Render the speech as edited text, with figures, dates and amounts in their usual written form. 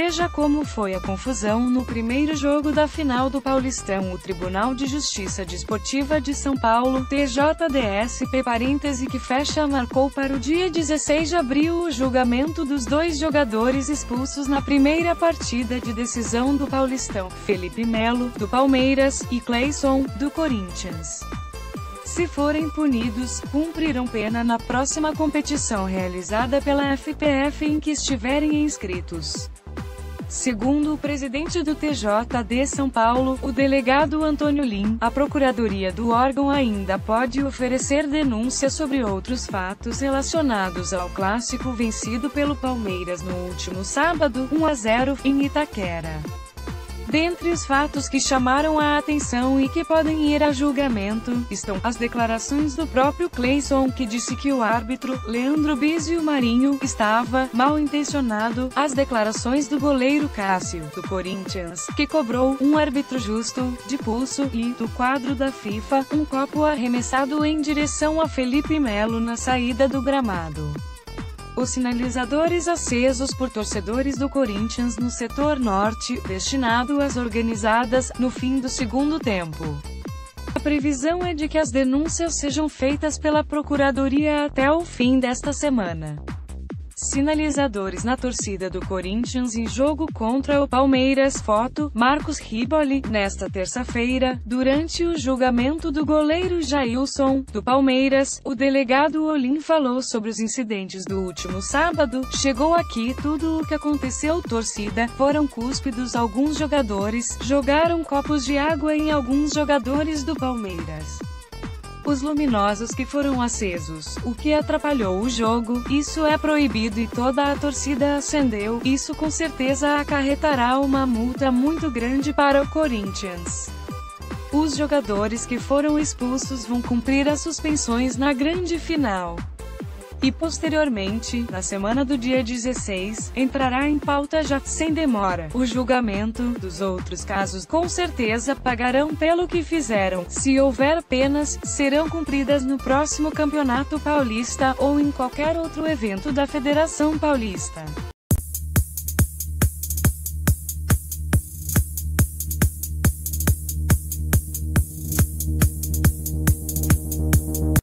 Veja como foi a confusão no primeiro jogo da final do Paulistão. O Tribunal de Justiça Desportiva de São Paulo, TJDSP, marcou para o dia 16 de abril o julgamento dos dois jogadores expulsos na primeira partida de decisão do Paulistão, Felipe Melo, do Palmeiras, e Cleison, do Corinthians. Se forem punidos, cumprirão pena na próxima competição realizada pela FPF em que estiverem inscritos. Segundo o presidente do TJD São Paulo, o delegado Antônio Lim, a procuradoria do órgão ainda pode oferecer denúncia sobre outros fatos relacionados ao clássico vencido pelo Palmeiras no último sábado, 1-0, em Itaquera. Dentre os fatos que chamaram a atenção e que podem ir a julgamento, estão as declarações do próprio Cleison, que disse que o árbitro, Leandro Bizio Marinho, estava mal intencionado, as declarações do goleiro Cássio, do Corinthians, que cobrou um árbitro justo, de pulso, e, do quadro da FIFA, um copo arremessado em direção a Felipe Melo na saída do gramado. Os sinalizadores acesos por torcedores do Corinthians no setor norte, destinado às organizadas, no fim do segundo tempo. A previsão é de que as denúncias sejam feitas pela Procuradoria até o fim desta semana. Sinalizadores na torcida do Corinthians em jogo contra o Palmeiras. Foto, Marcos Riboli. Nesta terça-feira, durante o julgamento do goleiro Jailson, do Palmeiras, o delegado Olim falou sobre os incidentes do último sábado. Chegou aqui tudo o que aconteceu. Torcida, foram cúspidos alguns jogadores, jogaram copos de água em alguns jogadores do Palmeiras. Os luminosos que foram acesos, o que atrapalhou o jogo, isso é proibido e toda a torcida acendeu, isso com certeza acarretará uma multa muito grande para o Corinthians. Os jogadores que foram expulsos vão cumprir as suspensões na grande final. E posteriormente, na semana do dia 16, entrará em pauta já, sem demora, o julgamento dos outros casos. Com certeza pagarão pelo que fizeram. Se houver penas, serão cumpridas no próximo Campeonato Paulista ou em qualquer outro evento da Federação Paulista.